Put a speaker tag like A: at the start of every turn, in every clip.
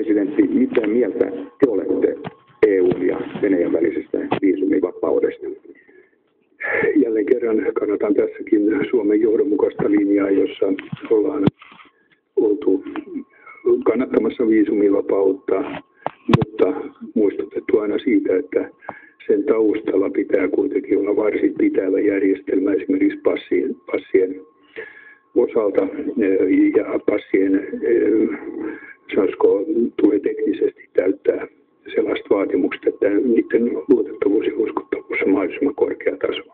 A: presidentti, mitä mieltä te olette EUn ja Venäjän välisestä viisumivapaudesta?
B: Jälleen kerran kannatan tässäkin Suomen johdonmukaista linjaa, jossa ollaan oltu kannattamassa viisumivapautta, mutta muistutettu aina siitä, että sen taustalla pitää kuitenkin olla varsin pitävä järjestelmä esimerkiksi passien osalta, ja passien sanoisiko, tulee teknisesti täyttää sellaiset vaatimukset, että niiden luotettavuus ja uskottavuus on mahdollisimman korkea taso.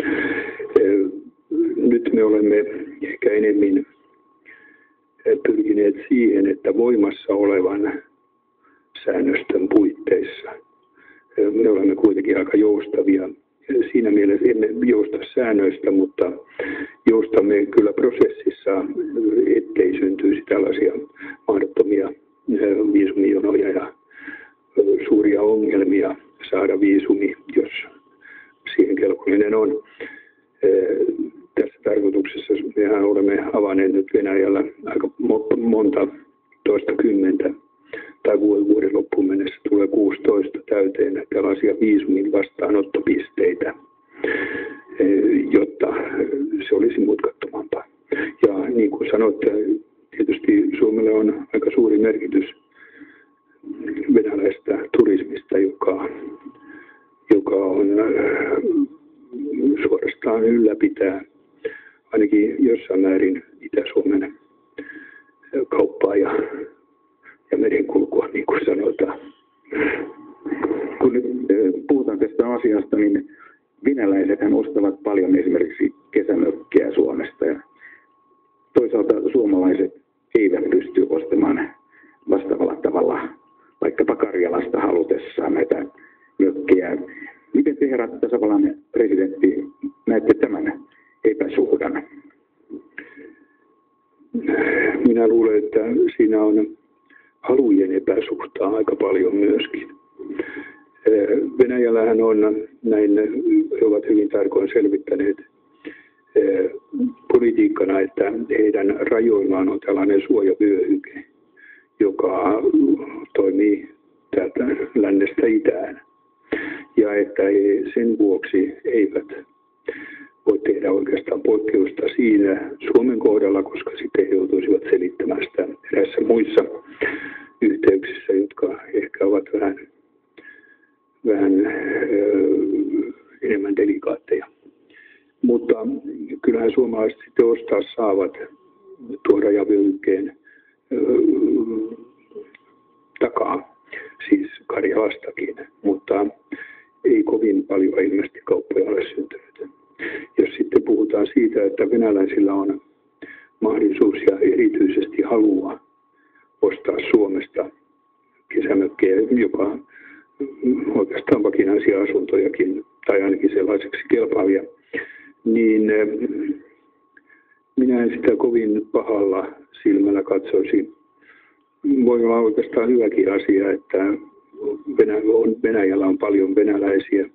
B: Nyt me olemme ehkä enemmän pyrkineet siihen, että voimassa olevan säännöstön puitteissa me olemme kuitenkin aika joustavia. Siinä mielessä emme jousta säännöistä, mutta joustamme kyllä prosessissa, ettei syntyisi tällaisia mahdottomia viisumijonoja ja suuria ongelmia saada viisumi, jos siihen kelpoinen on. Tässä tarkoituksessa mehän olemme avanneet nyt Venäjällä aika monta toistakymmentä tai vuoden loppuun mennessä tulee 16 täyteen tällaisia viisumin vastaanottopisteitä, jotta se olisi mutkattomampaa. Ja niin kuin sanoitte, tietysti Suomelle on aika suuri merkitys venäläistä turismista, joka on suorastaan ylläpitää ainakin jossain määrin Itä-Suomen kauppaa ja merenkulkua, niin kuin sanotaan.
A: Kun nyt puhutaan tästä asiasta, niin venäläisethän ostavat paljon esimerkiksi kesämökkejä Suomesta. Ja toisaalta suomalaiset eivät pysty ostamaan vastaavalla tavalla vaikkapa Karjalasta halutessaan näitä mökkejä. Miten te, herra tasavallan presidentti, näette tämän epäsuhdan?
B: Minä luulen, että siinä on halujen epäsuhtaa aika paljon myöskin. Venäjällähän on näin, he ovat hyvin tarkoin selvittäneet politiikkana, että heidän rajoillaan on tällainen suojavyöhyke, joka toimii täältä lännestä itään. Ja että he sen vuoksi eivät voi tehdä oikeastaan poikkeusta siinä Suomen kohdalla, koska sitten he joutuisivat selittämään sitä eräissä muissa yhteyksissä, jotka ehkä ovat vähän enemmän delikaatteja. Mutta kyllähän suomalaiset sitten ostaa saavat tuon rajavyöhykkeen takaa, siis Karjalastakin, mutta ei kovin paljon ilmeisesti kauppoja ole syntynyt. Jos sitten puhutaan siitä, että venäläisillä on mahdollisuus ja erityisesti halua ostaa Suomesta kesämökkejä, jopa oikeastaan vakinaisia asuntojakin, tai ainakin sellaiseksi kelpaavia, niin minä en sitä kovin pahalla silmällä katsoisi. Voi olla oikeastaan hyväkin asia, että Venäjällä on paljon venäläisiä,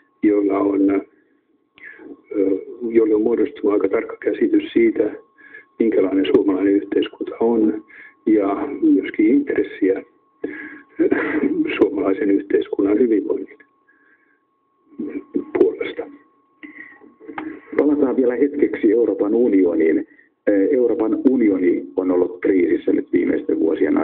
B: joille on muodostunut aika tarkka käsitys siitä, minkälainen suomalainen yhteiskunta on, ja myöskin intressiä suomalaisen yhteiskunnan hyvinvoinnin puolesta.
A: Palataan vielä hetkeksi Euroopan unioniin. Euroopan unioni on ollut kriisissä nyt viimeisten vuosien